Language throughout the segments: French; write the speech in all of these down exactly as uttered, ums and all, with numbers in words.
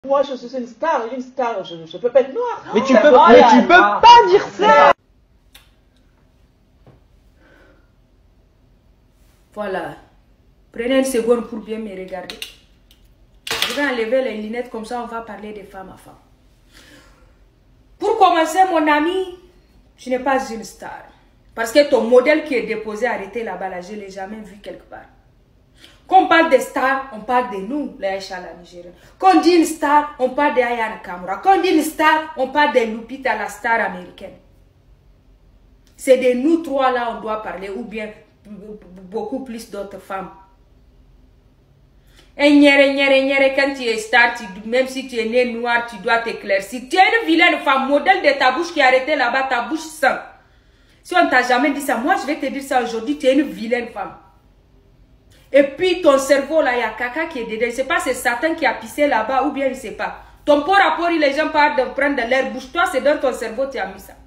Moi, je suis une star, une star, je, je peux pas être noire. Mais tu peux, oh mais tu peux pas dire ça. Voilà. Prenez une seconde pour bien me regarder. Je vais enlever les lunettes, comme ça on va parler de femme à femme. Pour commencer, mon ami, je n'ai pas une star. Parce que ton modèle qui est déposé, arrêté là-bas, là, je ne l'ai jamais vu quelque part. Quand on parle de stars, on parle de nous, les Aïcha, la Nigérienne. Quand on dit une star, on parle de Aya Nakamura. Quand on dit une star, on parle de Lupita, la star américaine. C'est de nous trois là on doit parler, ou bien beaucoup plus d'autres femmes. Et nyere, nyere, nyere, quand tu es star, tu, même si tu es né noir, tu dois t'éclaircir. Tu es une vilaine femme, modèle de ta bouche qui est arrêtée là-bas, ta bouche sang. Si on t'a jamais dit ça, moi je vais te dire ça aujourd'hui, tu es une vilaine femme. Et puis ton cerveau là, il y a caca qui est dedans. Je ne sais pas, c'est Satan qui a pissé là-bas ou bien je ne sais pas. Ton port à port, les gens parlent de prendre de l'air bouche. Toi, c'est dans ton cerveau tu as mis ça.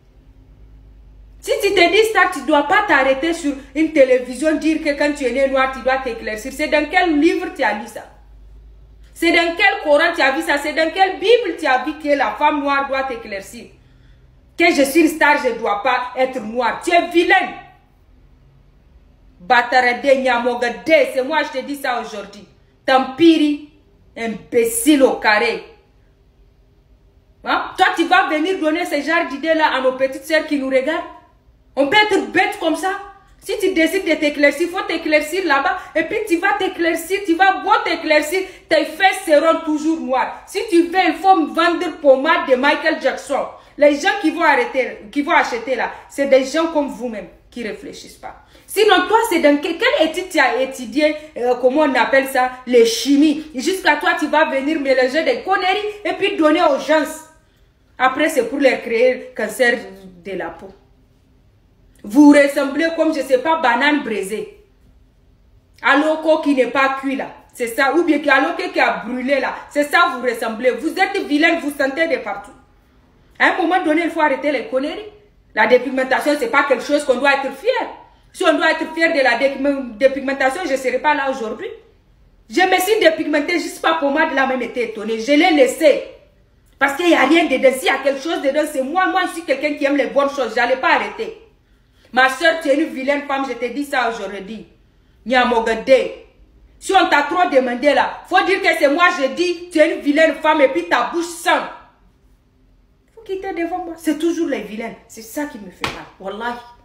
Si tu te dis ça, tu ne dois pas t'arrêter sur une télévision, dire que quand tu es né noir, tu dois t'éclaircir. C'est dans quel livre tu as lu ça? C'est dans quel Coran tu as vu ça? C'est dans quelle Bible tu as vu que la femme noire doit t'éclaircir? Que je suis une star, je ne dois pas être noire. Tu es vilaine. Batarade, Nyamogade, c'est moi je te dis ça aujourd'hui. Tampiri, imbécile au carré. Hein? Toi, tu vas venir donner ce genre d'idées-là à nos petites sœurs qui nous regardent. On peut être bête comme ça. Si tu décides de t'éclaircir, il faut t'éclaircir là-bas. Et puis tu vas t'éclaircir, tu vas beau t'éclaircir, tes fesses seront toujours noires. Si tu veux, il faut me vendre pommade de Michael Jackson. Les gens qui vont arrêter, qui vont acheter là, c'est des gens comme vous-même qui ne réfléchissent pas. Sinon, toi, c'est dans quelle étude tu as étudié, euh, comment on appelle ça, les chimies. Jusqu'à toi, tu vas venir mélanger des conneries et puis donner aux gens. Après, c'est pour leur créer cancer de la peau. Vous ressemblez comme, je ne sais pas, banane braisée. Aloko qui n'est pas cuit là. C'est ça. Ou bien aloko qui a brûlé là. C'est ça, vous ressemblez. Vous êtes vilaine, vous sentez de partout. À un moment donné, il faut arrêter les conneries. La dépigmentation, ce n'est pas quelque chose qu'on doit être fier. Si on doit être fier de la dépigmentation, je ne serais pas là aujourd'hui. Je me suis dépigmentée juste pas pour moi de la même été étonnée. Je l'ai laissé. Parce qu'il n'y a rien dedans. S'il y a quelque chose dedans, c'est moi. Moi, je suis quelqu'un qui aime les bonnes choses. Je n'allais pas arrêter. Ma soeur, tu es une vilaine femme. Je te dis ça aujourd'hui. Nyamogade. Si on t'a trop demandé là, il faut dire que c'est moi, je dis, tu es une vilaine femme et puis ta bouche sent. Il faut quitter devant moi. C'est toujours les vilaines. C'est ça qui me fait mal. Wallahi.